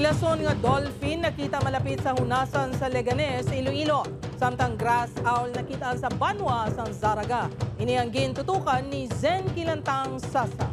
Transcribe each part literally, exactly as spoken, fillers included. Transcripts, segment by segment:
Pilason nga dolphin nakita malapit sa Hunasan sa Leganes, Iloilo. Samtang grass owl nakita sa Banwa sa Zaraga. Ini ang gintutukan ni Zen Kilantang Sasa.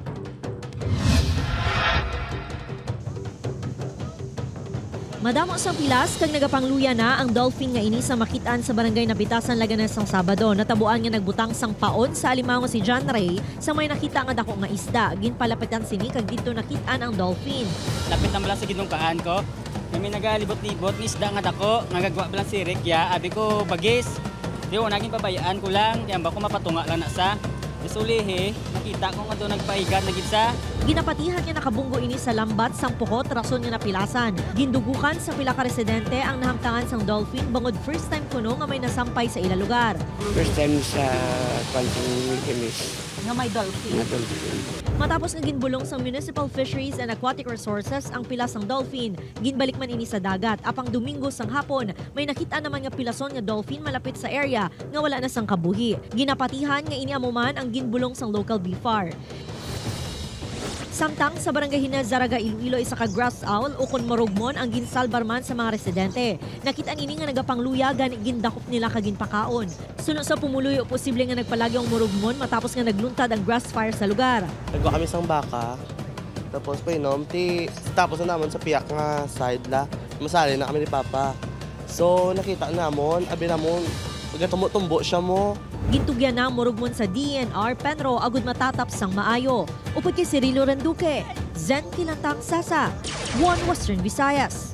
Madamo sa pilas kag nagapangluya na ang dolphin nga ini sa makitaan sa barangay Napitasan, Leganes sang Sabado. Natabuan nga nagbutang sang paon sa alimango si John Ray sa may nakita nga dako nga isda. Ginpalapitan sini kag dito nakitaan ang dolphin. Lapit na lang sa ginungkaan ko. Kami nagalibot-libot ni isda nga dako, nagagwa ba lang sirik ya. Abi ko bagis. Di ko naging pabayaan ko lang, kaya ba ko mapatunga lang na sa. Isulihi, nakita ko nga doon nagpahigan na gitsa. Ginapatihan nga nakabunggo ini sa lambat sang puhot rason nga napilasan. Gindugukan sa pila ka residente ang nahamtangan sang dolphin bangod first time kuno nga may nasampay sa ila lugar. First time sa Quantum Chemist. Nga may dolphin. Nga dolphin. Matapos nga ginbulong sa Municipal Fisheries and Aquatic Resources ang pilas ng dolphin, ginbalik man ini sa dagat. Apang Domingo sang hapon, may nakita naman nga pilason nga dolphin malapit sa area nga wala na sang kabuhi. Ginapatihan nga ini amuman ang ginbulong sang local B F A R. Samtang sa barangay Hina Zaraga, Iloilo, isa ka grass owl o kon morugmon ang ginsalbarman sa mga residente. Nakita nini nga nagapangluya gani gindakop nila kagin pakaon. Suno sa pumuloy o posible nga nagpalagi ang morugmon matapos nga nagluntad ang grass fire sa lugar. Nagwa kami sang baka, tapos painom, ti, tapos na naman sa piyak nga side la, masali na kami ni Papa. So nakita namon, abi namon, pagkatumbo-tumbo siya mo. Gintugyan na morugmon sa D N R Penro agud matatap sang maayo. Upod kay Cirilo Randuque, Zen Kilantang Sasa, One Western Visayas.